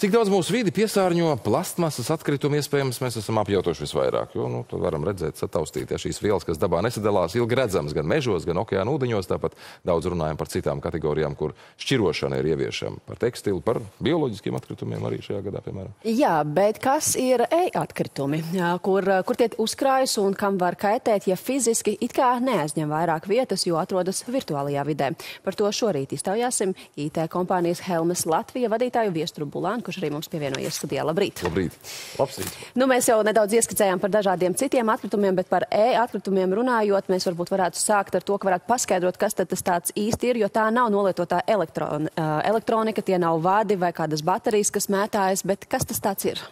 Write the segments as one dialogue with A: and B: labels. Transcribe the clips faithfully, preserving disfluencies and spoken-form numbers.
A: Cik daudz mūsu vidi piesārņo plastmasas atkritumi, iespējams, mēs esam apjautoši visvairāk, jo, nu, to varam redzēt, sataustīt, ja šīs vielas, kas dabā nesadalās, ilgi redzamas gan mežos, gan okeāna ūdeņos, tāpat daudz runājam par citām kategorijām, kur šķirošana ir ieviešama, par tekstilu, par bioloģiskiem atkritumiem arī šajā gadā, piemēram.
B: Jā, bet kas ir e-atkritumi, kur, kur tie uzkrājas un kam var kaitēt, ja fiziski it kā neaizņem vairāk vietas, jo atrodas virtuālajā vidē? Par to šorīt iztaujāsim I T kompānijas Helmes Latvija vadītāju Viesturu Bulānu, kurš arī mums pievienojies studijā. Labrīt!
A: Labrīt!
C: Labsīt!
B: Nu, mēs jau nedaudz ieskicējām par dažādiem citiem atkritumiem, bet par e-atkritumiem runājot, mēs varbūt varētu sākt ar to, ka varētu paskaidrot, kas tad tas tāds īsti ir, jo tā nav nolietotā elektron, elektronika, tie nav vadi vai kādas baterijas, kas mētājas, bet kas tas tāds ir?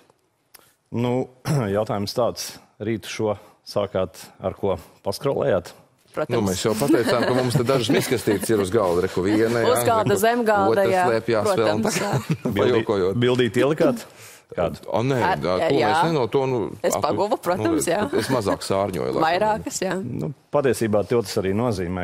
C: Nu, jautājums tāds. Rītu šo sākāt ar ko paskrolējāt?
B: Protams.
A: Nu, mēs jau pateicām, ka mums te dažas miskastītes ir uz galda, reku viena, jā.
B: Uz galda, zem galda, jā.
A: Otrs slēpjās vēl un tā, pajokojot.
C: Bildīt ielikāt? Kādu?
A: O, nē,
B: Ar,
A: ko
B: jā.
A: mēs neno to, nu...
B: Es paguvu, protams,
A: nu,
B: jā.
A: Es mazāk sārņoju.
B: Vairākas, jā.
C: Nu, patiesībā to tas arī nozīmē.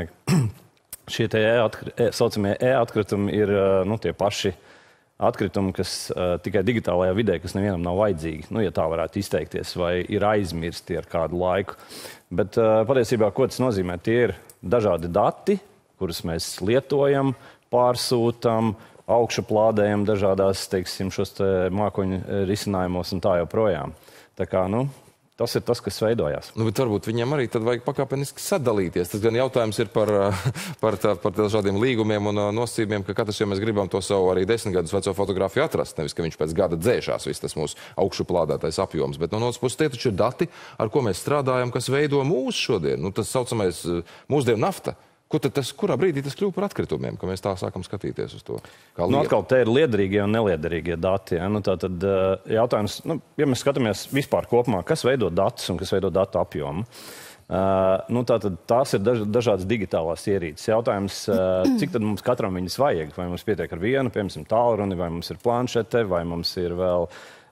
C: Šie te e saucamie e-atkritumi ir, nu, tie paši atkritumi, kas uh, tikai digitālajā vidē, kas nevienam nav vajadzīgi, nu, ja tā varētu izteikties, vai ir aizmirsti ar kādu laiku. Bet uh, patiesībā, ko tas nozīmē? Tie ir dažādi dati, kurus mēs lietojam, pārsūtam, augšuplādējam dažādās, teiksim, šos te mākoņu risinājumos un tā joprojām. Tā kā, nu, tas ir tas, kas veidojās.
A: Nu, bet varbūt viņiem arī tad vajag pakāpeniski sadalīties. Tas gan jautājums ir par, par, tā, par dažādiem līgumiem un nosacījumiem, ka katrs, ja mēs gribam to savu arī desmit gadus veco fotografiju atrast, nevis, ka viņš pēc gada dzēšās viss tas mūsu augšuplādētais apjoms. Bet no otras puses tie taču ir dati, ar ko mēs strādājam, kas veido mūsu šodien. Nu, tas saucamais mūsdienu nafta. Ko tad tas, kurā brīdī tas kļūst par atkritumiem, ka mēs tā sākam skatīties uz to?
C: Nu, atkal te ir liederīgie un neliederīgie dati. Ja? Nu, tā tad jautājums, nu, ja mēs skatāmies vispār kopumā, kas veido datus un kas veido datu apjomu, uh, nu, tā tad tās ir daž, dažādas digitālās ierīces. Jautājums, uh, cik tad mums katram viņas vajag? Vai mums pietiek ar vienu, piemēram, tālruni, vai mums ir planšete, vai mums ir vēl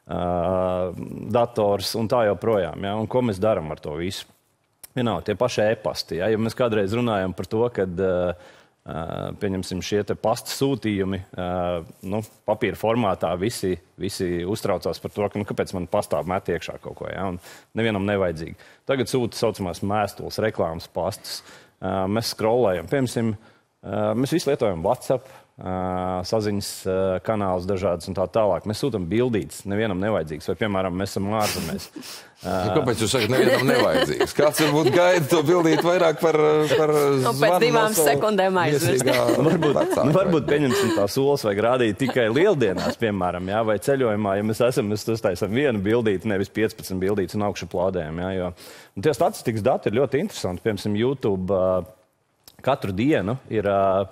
C: uh, dators un tā joprojām. Ja? Un ko mēs darām ar to visu? Vienalga, tie paši e-pasti. Ja? Ja mēs kādreiz runājam par to, kad, uh, pieņemsim, šie te pasta sūtījumi, uh, nu, papīra formātā visi, visi uztraucās par to, ka, nu, kāpēc man pastā met iekšā kaut ko, ja? Un nevienam nevajadzīgi. Tagad sūta saucamās mēstules, reklāmas pastus. Uh, mēs scrollējam. Piemēram, uh, mēs visi lietojam WhatsApp, uh, saziņas uh, kanālus dažādas un tā tālāk. Mēs sūtam bildītes, nevienam nevajadzīgs. Vai, piemēram, mēs esam ārzemēs.
A: Nu, kāpēc jūs sakat, nevienam nevajadzīgs? Kāds varbūt gaida to bildīt vairāk par, par
B: zvanu? Un pēc divām sekundēm aizvirst.
C: Varbūt, nu, varbūt pieņemsim tā solis vai rādīt tikai lieldienās, piemēram, jā, vai ceļojumā, ja mēs esam, mēs uztaisam vienu bildīti, nevis piecpadsmit bildītes un augšu plādējam. Jā, jo. Un tie statistikas dati ir ļoti interesanti. Piemēram, YouTube uh, katru dienu ir uh,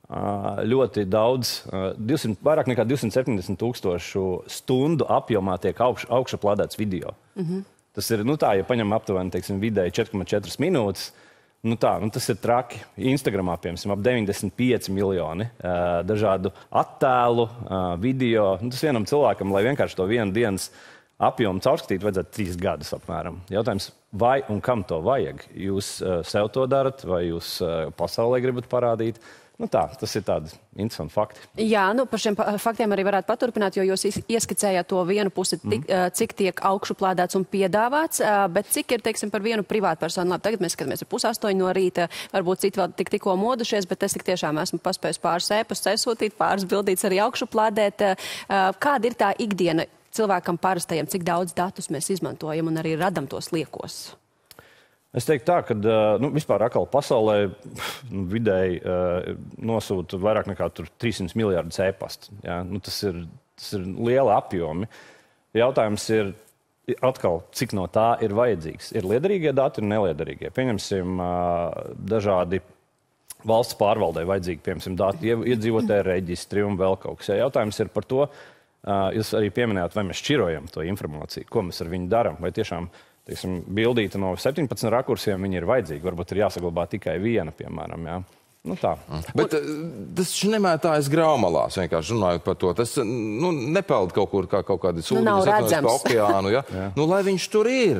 C: ļoti daudz, uh, divsimt, vairāk nekā divsimt septiņdesmit tūkstošu stundu apjomā tiek augš, augšu plādēts video. Mm-hmm. Tas ir, nu tā, ja paņem aptuveni, teiksim, vidēji četri komats četri minūtes, nu tā, nu tas ir traki. Instagramā, piemēram, ap deviņdesmit pieci miljoni uh, dažādu attēlu, uh, video. Nu, tas vienam cilvēkam, lai vienkārši to vienu dienas apjomu caurskatītu, vajadzētu trīs gadus apmēram. Jautājums, vai un kam to vajag? Jūs uh, sev to darat, vai jūs uh, pasaulē gribat parādīt? Nu tā, tas ir tādi interesanti fakti.
B: Jā, nu par šiem faktiem arī varētu paturpināt, jo jūs ieskicējāt to vienu pusi, tik, mm. cik tiek augšuplādēts un piedāvāts, bet cik ir, teiksim, par vienu privātu personu. Labi, tagad mēs skatāmies ar pusaustoņu no rīta, varbūt citi vēl tik tikko modušies, bet es tik tiešām esmu paspējis pāris ēpastus aizsūtīt, pāris bildītes arī augšuplādēt. Kāda ir tā ikdiena cilvēkam parastajam, cik daudz datus mēs izmantojam un arī radam tos liekos?
C: Es teiktu tā, ka nu, vispār atkal pasaulē nu, vidēji uh, nosūta vairāk nekā trīssimts miljardus e-pastu. Ja? Nu, tas ir, tas ir liela apjomi. Jautājums ir atkal, cik no tā ir vajadzīgs. Ir liederīgie dati un neliederīgie. Pieņemsim uh, dažādi valsts pārvaldē vajadzīgi, piemēram, dati, iedzīvotāju reģistri un vēl kaut kas. Ja? Jautājums ir par to, uh, jūs arī pieminējāt, vai mēs šķirojam to informāciju, ko mēs ar viņu darām, vai tiešām teiksim, bildīta no septiņpadsmit rakursiem, viņi ir vajadzīgi. Varbūt ir jāsaglabā tikai viena, piemēram. Jā. Nu tā.
A: Bet tas nemētājas graumalās, vienkārši runājot par to. Tas nu, nepeld kaut kur kā kaut kādi sūdi,
B: nu,
A: kas atnojas pa okeānu. Ja? Nu, lai viņš tur ir.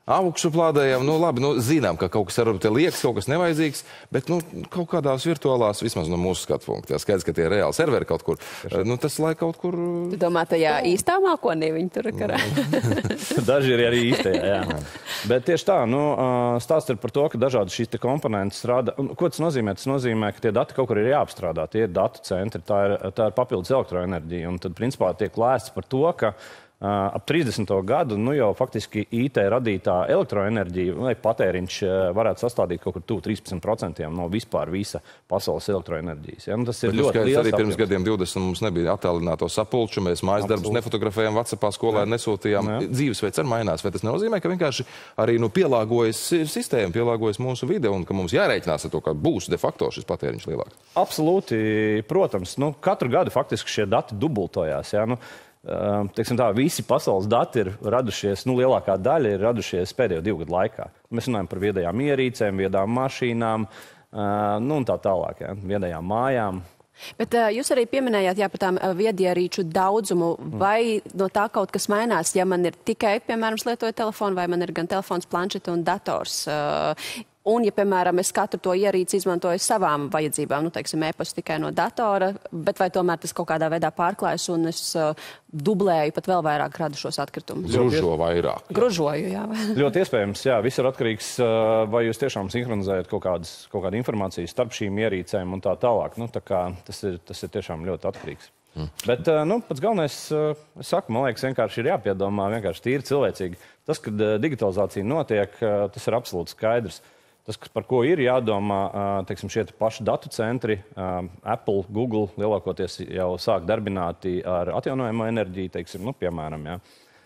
A: augšu plādējam, nu labi, nu zinām, ka kaut kas varbūt te liekas, kaut kas nevajadzīgs, bet nu kaut kādās virtuālās, vismaz no mūsu skatu punkta, jā, skaidrs, ka tie reāli serveri kaut kur, nu tas lai kaut kur...
B: Tu domā, tajā īstā mākonī viņi tur karā?
C: Daži ir arī īstajā, jā. Bet tieši tā, nu, stāsts ir par to, ka dažādi šīs te komponentes rada. Un, ko tas nozīmē? Tas nozīmē, ka tie dati kaut kur ir jāapstrādā, tie ir datu centri, tā ir, tā ir papildus elektroenerģija. Un tad, principā, tiek lēsts par to, ka Uh, ap trīsdesmito gadu nu jau faktiski I T radītā elektroenerģija vai patēriņš uh, varētu sastādīt kaut kur tuvu trīspadsmit procentiem no vispār visa pasaules elektroenerģijas. Ja? Nu, tas ir
A: Bet
C: ļoti liels
A: arī pirms
C: apjoms.
A: gadiem divdesmit mums nebija attēlināto sapulču, mēs mājas darbus nefotografējām, WhatsAppā skolēni nesūtījām. Jā. Dzīvesveids arī mainās, vai tas nenozīmē, ka vienkārši arī nu, pielāgojas sistēma, pielāgojas mūsu vide un ka mums jārēķinās ar to, ka būs de facto šis patēriņš lielāks?
C: Absolūti, protams. Nu, katru gadu faktiski šie dati dubultojās. Ja? Nu, Teiksim tā, visi pasaules dati ir radušies, nu, lielākā daļa ir radušies pēdējo divu gadu laikā. Mēs runājam par viedajām ierīcēm, viedām mašīnām, nu, un tā tālāk, ja, viedajām mājām.
B: Bet uh, jūs arī pieminējāt, jā, par tām uh, viedierīču daudzumu. Vai no tā kaut kas mainās, ja man ir tikai, piemēram, lietoju telefonu, vai man ir gan telefons, planšeta un dators? Uh, Un, ja, piemēram, es katru to ierīci izmantoju savām vajadzībām, nu, teiksim, e-pastu tikai no datora, bet vai tomēr tas kaut kādā veidā pārklājas un es uh, dublēju, pat vēl vairāk radu šos atkritumus?
A: Gružo vairāk. Jā.
B: Gružoju, jā.
C: Ļoti iespējams, jā. Viss ir atkarīgs, vai jūs tiešām sinhronizējat kaut, kādas, kaut kādu informāciju starp šīm ierīcēm un tā tālāk. Nu, tā kā tas ir, tas ir tiešām ļoti atkarīgs. Mm. Bet, nu, pats galvenais, es saku, man liekas, vienkārši ir jāpiedomā, vienkārši tīri cilvēcīgi. Tas, kad digitalizācija notiek, tas ir absolūti skaidrs. Tas, par ko ir jādomā, teiksim, šie paši datu centri, Apple, Google lielākoties jau sāk darbināti ar atjaunojamo enerģiju, teiksim, nu, piemēram, jā.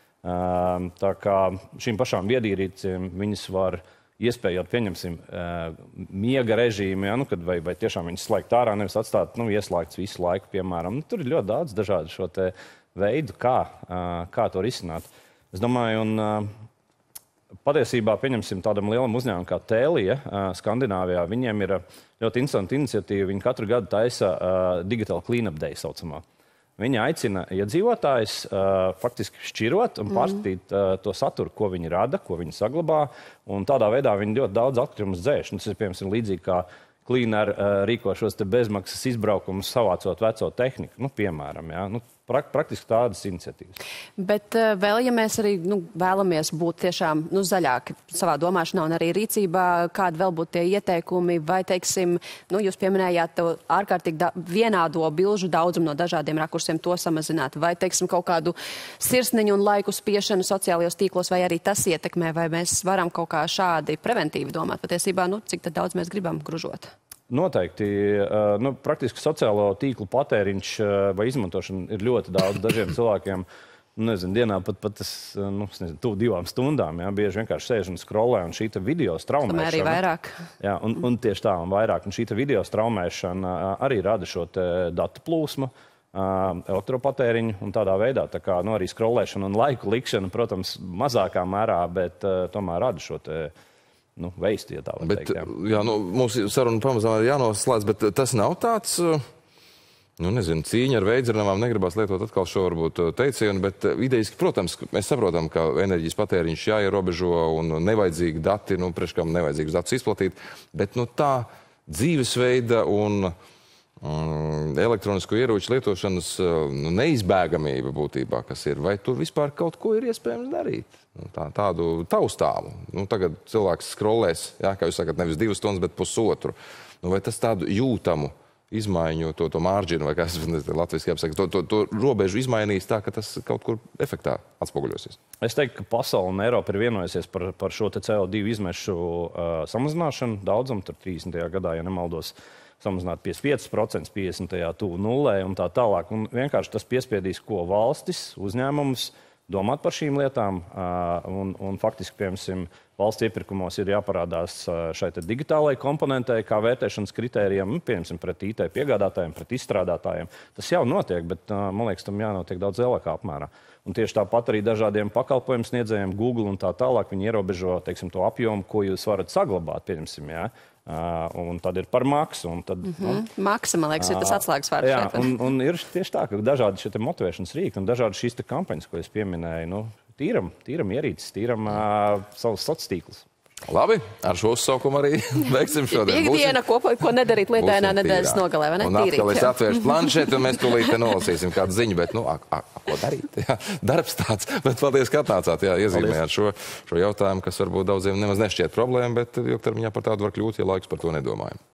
C: Tā kā šīm pašām viedierīcēm viņas var iespējot, pieņemsim, miega režīmu, ja, nu, kad vai, vai tiešām viņas slēgt ārā, nevis atstāt, nu, ieslēgts visu laiku, piemēram. Nu, tur ir ļoti daudz dažādu šo te veidu, kā, kā to risināt. Es domāju, un patiesībā, pieņemsim tādam lielam uzņēmumam kā Tēlija, Skandināvijā, viņiem ir ļoti interesanta iniciatīva. Viņi katru gadu taisa uh, Digital Cleanup Day saucamā. Viņi aicina iedzīvotājus uh, faktiski šķirot un pārskatīt uh, to saturu, ko viņi rada, ko viņi saglabā. Un tādā veidā viņi ļoti daudz atkritumus dzēš. Tas ir, piemēram, līdzīgi kā Cleaner uh, rīko šos te bezmaksas izbraukumus, savācot veco tehniku, nu, piemēram, jā. Nu, prak praktiski tādas iniciatīvas.
B: Bet uh, vēl, ja mēs arī nu, vēlamies būt tiešām nu, zaļāki savā domāšanā un arī rīcībā, kādi vēl būtu tie ieteikumi, vai, teiksim, nu, jūs pieminējāt to ārkārtīgi vienādo bilžu daudzumu no dažādiem rakursiem, to samazināt, vai, teiksim, kaut kādu sirsniņu un laiku spiešanu sociālajos tīklos, vai arī tas ietekmē, vai mēs varam kaut kā šādi preventīvi domāt, patiesībā, nu, cik tad daudz mēs gribam gružot?
C: Noteikti. Nu, praktiski sociālo tīklu patēriņš vai izmantošana ir ļoti daudz dažiem cilvēkiem. Nezinu, dienā pat, pat tas, nu, nezinu, tuvu divām stundām, jā, bieži vienkārši sēž un scrollē, un šī te video straumēšana...
B: Tomēr arī vairāk.
C: Jā, un, un tieši tā, un vairāk. Un šī te video straumēšana arī rada šo te datu plūsmu, elektropatēriņu un tādā veidā. Tā kā, nu, arī scrollēšana un laiku likšana, protams, mazākā mērā, bet tomēr rada šo te... Nu, veistu, ja tā var
A: bet,
C: teikt, jā.
A: Jā, nu, mums saruna pamazām ir jānoslēdz, bet tas nav tāds, nu, nezinu, cīņa ar veidzernavām, negribās lietot atkal šo varbūt teicienu, bet idejiski, protams, mēs saprotam, ka enerģijas patēriņš jāierobežo un nevajadzīgi dati, nu, priekškam nevajadzīgus datus izplatīt, bet, nu, tā dzīvesveida un um, elektronisko ieroču lietošanas nu, neizbēgamība būtībā, kas ir, vai tur vispār kaut ko ir iespējams darīt? Tā, tādu taustāmu. Nu, tagad cilvēks scrollēs, jā, kā jūs sakat, nevis divas stundas, bet pusotru. Nu, vai tas tādu jūtamu izmaiņu, to, to mārģinu, vai kā es latviski jāpasaka, to, to, to robežu izmainīs tā, ka tas kaut kur efektā atspoguļosies?
C: Es teiktu, ka pasaule un Eiropa ir vienojusies par, par šo te C O divu izmešu uh, samazināšanu daudzumu, tur trīsdesmitajā gadā, ja nemaldos, samazināt piecdesmit pieci procenti, piecdesmitajā tuvu nulē un tā tālāk. Un vienkārši tas piespiedīs, ko valstis, uzņēmumus, domāt par šīm lietām, un, un faktiski, piemēram, valsts iepirkumos ir jāparādās šai te digitālai komponentei, kā vērtēšanas kritērijiem, piemēram, pret I T piegādātājiem, pret izstrādātājiem. Tas jau notiek, bet, man liekas, tam jānotiek daudz lielākā apmērā. Un tieši tāpat arī dažādiem pakalpojumu sniedzējiem, Google un tā tālāk, viņi ierobežo, teiksim, to apjomu, ko jūs varat saglabāt, piemēram, jā. Uh, un tad ir par maksu. Un tad, mm -hmm.
B: nu, Maksa, man liekas, ir tas atslēgas vārds.
C: Jā, un, un ir tieši tā, ka dažādi šie motivēšanas rīki un dažādi šīs te kampaņas, ko es pieminēju, nu, tīram, tīram ierīces, tīram uh, savus sociālos tīklus.
A: Labi, ar šo uzsaukumu arī veiksim šodien.
B: Ikdiena, ko, ko nedarīt lietainā nedēļas nogalē, vai ne?
A: Un atkal es atvēršu planšeti, un mēs tūlīt te nolasīsim kādu ziņu, bet, nu, a, a, a, ko darīt? Jā, darbs tāds, bet paldies, ka atnācāt, jā, iezīmējāt šo, šo jautājumu, kas varbūt daudziem nemaz nešķiet problēma, bet ilgtermiņā par tādu var kļūt, ja laiks par to nedomājam.